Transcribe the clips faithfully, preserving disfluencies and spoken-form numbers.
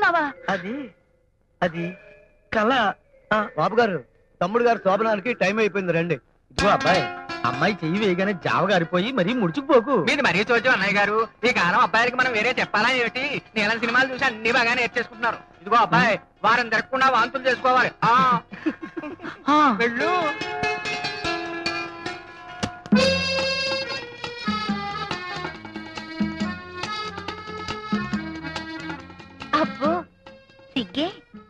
చూస్తున్నావా? అది అది కళ. బాబు గారు, తమ్ముడు గారు శోభనానికి టైం అయిపోయింది, రండి. ఇదిగో అబ్బాయి, అమ్మాయి చెయ్యి వేయగానే జావ గారిపోయి మరీ ముడుచుకుపోకు. మీది మరీ చూచు అన్నయ్య గారు. ఈ కాలం అబ్బాయికి మనం వేరే చెప్పాలా ఏమిటి? నేను సినిమాలు చూసి అన్ని బాగా నేర్చేసుకుంటున్నారు. ఇదిగో అబ్బాయి, వారం జరగకుండా వాంతులు చేసుకోవాలి. వెళ్ళు. అబ్బో సిగ్గే.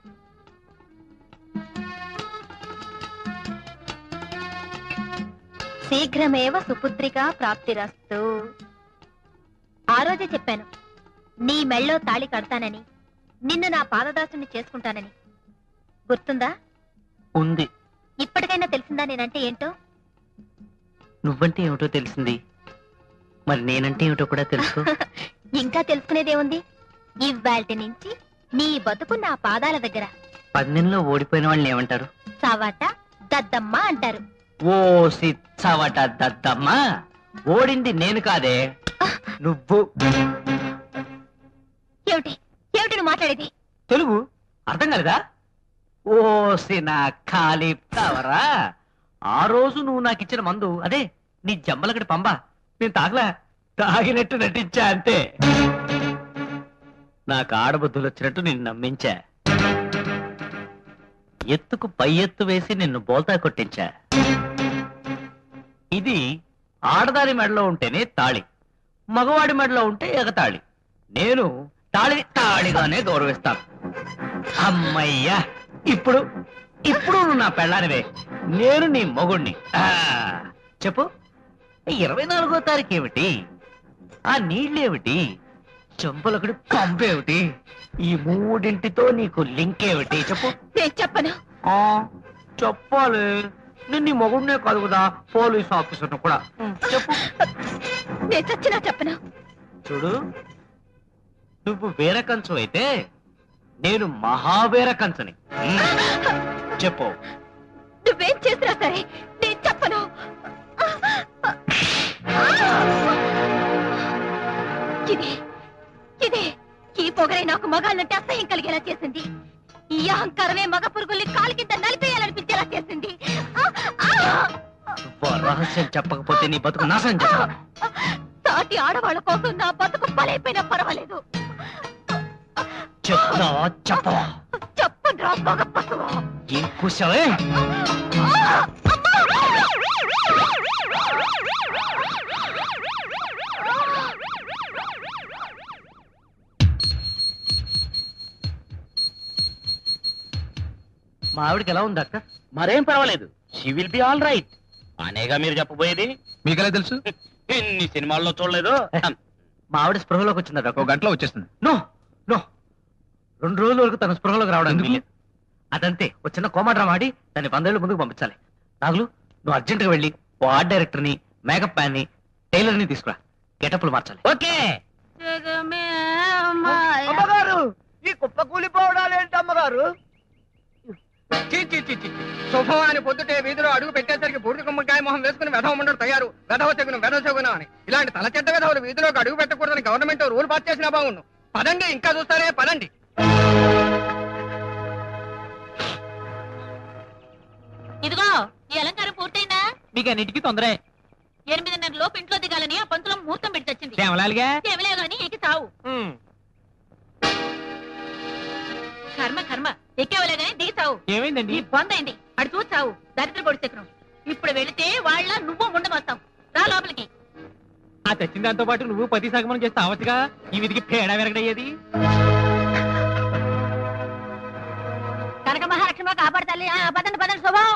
శీఘ్రమేవ సుపుత్రిక ప్రాప్తిరస్తు. ఆ రోజే చెప్పాను నీ మెళ్ళో తాళి కడతానని, నిన్ను నా పాదదాసుని చేసుకుంటానని. గుర్తుందా? ఉంది. ఇప్పటికైనా తెలిసిందా నేనంటే ఏంటో? నువ్వంటే ఏమిటో తెలిసింది, మరి నేనంటే ఏమిటో కూడా తెలుసు. ఇంకా తెలుసుకునేదేముంది? ఇవాల్టి నుంచి నీ బతుకు నా పాదాల దగ్గర. పందెంలో ఓడిపోయిన వాళ్ళని ఏమంటారు? సావాట దద్దమ్మ అంటారు. ఓ సిచ్చవట దద్దమ్మ, ఓడింది నేను కాదే, నువ్వు. ఏమిటి ఏమిటి నువ్వు మాట్లాడేది? తెలుగు అర్థం కాలేదా? ఓసి నా ఖాళీ కావరా, ఆ రోజు నువ్వు నాకు ఇచ్చిన మందు, అదే నీ జమ్మలకడి పంబ, నేను తాగలా, తాగినట్టు నటించా అంతే. నాకు ఆడబుద్ధులు వచ్చినట్టు నిన్ను నమ్మించా, ఎత్తుకు పై ఎత్తు వేసి నిన్ను బోల్తా కొట్టించా. ఇది ఆడదాని మెడలో ఉంటేనే తాళి, మగవాడి మెడలో ఉంటే ఎగతాళి. నేను తాళిని తాళిగానే గౌరవిస్తాను. అమ్మయ్యా, ఇప్పుడు ఇప్పుడు నువ్వు నా పెళ్ళానివే, నేను నీ మొగుణ్ణి. చెప్పు, ఇరవై నాలుగో తారీఖు ఏమిటి? ఆ నీళ్ళేమిటి? చెంపలకుడి పంపేమిటి? ఈ మూడింటితో నీకు లింక్ ఏమిటి? చెప్పు. నేను చెప్పను. చెప్పాలి, నిన్ను మొగుడినే కాదు కదా, పోలీస్ ఆఫీసర్ కూడా. చెప్పు. నేను చచ్చినా చెప్పను. చూడు, నువ్వు వేరే కంచు అయితే నేను మహావేర కంచుని. చెప్పు. నువ్వేం చేసినా సరే నేను చెప్పను. ఇదే ఇదే ఈ పొగరే నాకు మగాళ్ళంటే అసహ్యం కలిగేలా చేసింది. ఈ అహంకారమే మగ పురుగుల్ని కాలు కింద నలిపేయాలనిపించేలా చేసింది. రహస్యం చెప్పకపోతే నీ బతుకు నాశనం చేస్తా. సాటి ఆడవాళ్ళ కోసం నా బతుకు బలైపోయినా పర్వాలేదు. చెప్తావా చెప్పవా? చెప్పండి రా మగ పశువు. ఏం కూర్చోవే? మా ఆవిడకి ఎలా ఉంది డాక్టర్? మరేం పర్వాలేదు, she will be all right. అనేగా మీరు చెప్పబోయేది. మీకెలా తెలుసు? ఎన్ని సినిమాల్లో చూడలేదు. మా ఆవిడ స్పృహలోకి వచ్చిందా డాక్టర్? ఒక గంటలో వచ్చేస్తుంది. నో నో, రెండు రోజుల వరకు తన స్పృహలోకి రావడానికి అదంతే. ఒక చిన్న కోమా డ్రామా ఆడి దాన్ని వందేళ్ళు ముందుకు పంపించాలి. నాగులు, నువ్వు అర్జెంట్ గా వెళ్ళి ఓ ఆర్ట్ డైరెక్టర్ ని, మేకప్ మ్యాన్ ని, టైలర్ ని తీసుకురా, గెటప్లు మార్చాలి. ఓకే. అమ్మగారు, ఈ కుప్ప కూలిపోవడాలేంటి అమ్మగారు? శుభం అని పొద్దుటే వీధిలో అడుగు పెట్టేసరికి బూడిద గుమ్మకాయ మొహం వేసుకుని వెధవ ఉండడు తయారు. వెధవ చెగును వెధవ చెగును అని ఇలాంటి తల చెడ్డ వెధవులు వీధిలోకి అడుగు పెట్టకూడదని గవర్నమెంట్ రూల్ పాస్ చేసినా బాగుండు. పదండి, ఇంకా చూస్తారే, పదండి. ఇదిగో ఈ అలంకారం పూర్తయిందా? మీకు అన్నిటికీ తొందరే. ఎనిమిదిన్నర లోపు ఇంట్లో దిగాలని ఆ పంతులో ముహూర్తం పెట్టి వచ్చింది. కేవలాలుగా కేవలే గాని ఎక్కి తావు. కర్మ కర్మ, ఎక్కేవలే గాని దిగి తావు. ఏమైందండి? ఈ పొందైంది, అటు చూసి తావు. దరిద్ర పొడి చక్రం. ఇప్పుడు వెళితే వాళ్ళ నువ్వు ముండమొస్తావు. రా లోపలికి. ఆ తెచ్చిన దాంతో పాటు నువ్వు పతి సగమనం చేస్తే అవచ్చుగా, ఈ విధికి పేడ వెరగడయ్యేది. కనక మహాలక్ష్మి కాపాడతాలి. పదండి పదండి, శుభం.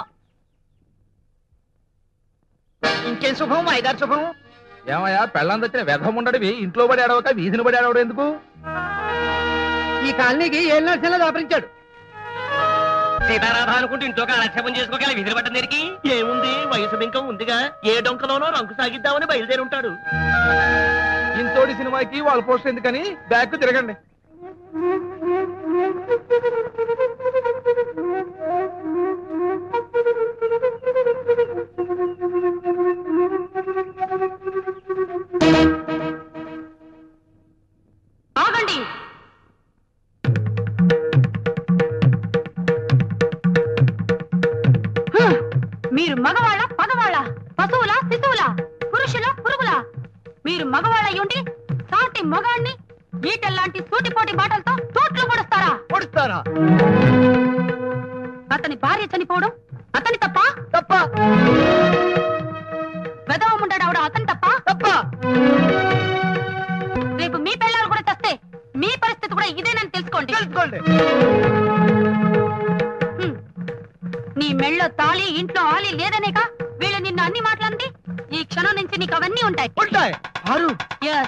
ఇంకేం శుభం, ఐదారు శుభం. ఏమయ్యా, పెళ్ళం తెచ్చిన వెధం ఉండడివి ఇంట్లో పడి ఆడవక వీధిని పడి ఆడవడం ఎందుకు? ఈ కాలనీకి ఏళ్ళు నడిచేలా దాపరించాడు. సీతారాధ అనుకుంటూ ఇంట్లో కాలక్షేపం చేసుకోగల విధులు పట్టం దగ్గరికి ఏముంది, వయసు బింకం ఉందిగా, ఏ డొంకలోనో రంకు సాగిద్దామని బయలుదేరి ఉంటాడు. ఇంతోటి సినిమాకి వాళ్ళ పోస్టర్ ఎందుకని బ్యాక్ తిరగండి. ఆగండి. మీరు మగవాళ్ళ పగవాళ్ళ పశువుల శిశువుల పురుషుల పురుగుల మీరు మగవాళ్ళ ఉండి సాటి మగాణ్ణి ఈటెల్లాంటి సూటిపోటి మాటలతో తోట్లు పొడుస్తారా పొడుస్తారా అతని భార్య చనిపోవడం అతని తప్ప తప్ప వెదవముండడావిడ అతని తప్ప తప్ప రేపు మీ పిల్లలు కూడా చస్తే మీ పరిస్థితి కూడా ఇదేనని తెలుసుకోండి తెలుసుకోండి హ్మ్. నీ మెళ్ళో తాళి ఇంట్లో ఆలి లేదనేగా వీళ్ళు నిన్ను అన్ని మాటలంది ఈ క్షణం నుంచి నీకు అవన్నీ ఉంటాయి ఉంటాయి ఆరు Yes.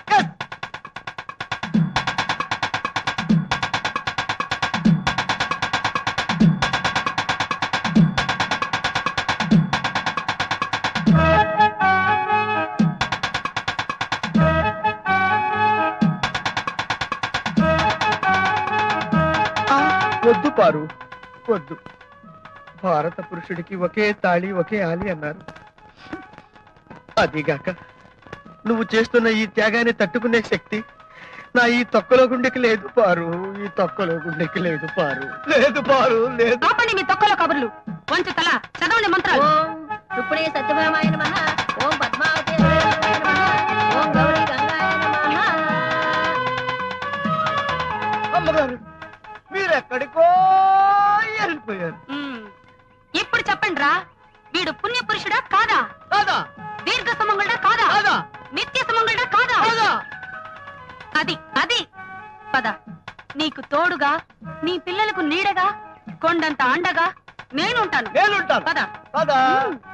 వద్దు పారు వద్దు భారత పురుషుడికి ఒకే తాళి ఒకే ఆలి అన్నారు అదిగాక నువ్వు చేస్తున్న ఈ త్యాగాన్ని తట్టుకునే శక్తి నా ఈ తొక్కలో గుండెకి లేదు పారు ఈ తొక్కలో గుండెకి లేదు పారు లేదు పారు లేదు ఆపండి మీ తొక్కలో కబుర్లు వంచు తల చదవండి మంత్రాలు ఓం రుక్మిణీ సత్యభామాయ నమః ఓం పద్మావతి నమః ఓం గౌరీ గంగాయ నమః అమ్మగారు మీరెక్కడికో వెళ్ళిపోయారు మ్మ్. ఇప్పుడు చెప్పండి రా వీడు పుణ్య పురుషుడా కాదా కాదా దీర్ఘ సుమంగుడా కాదా కాదా నిత్య సుమంగుడా కాదా కాదా అది అది పద నీకు తోడుగా నీ పిల్లలకు నీడగా కొండంత అండగా నేనుంటాను నేనుంటాను పద కాదా మ్మ్.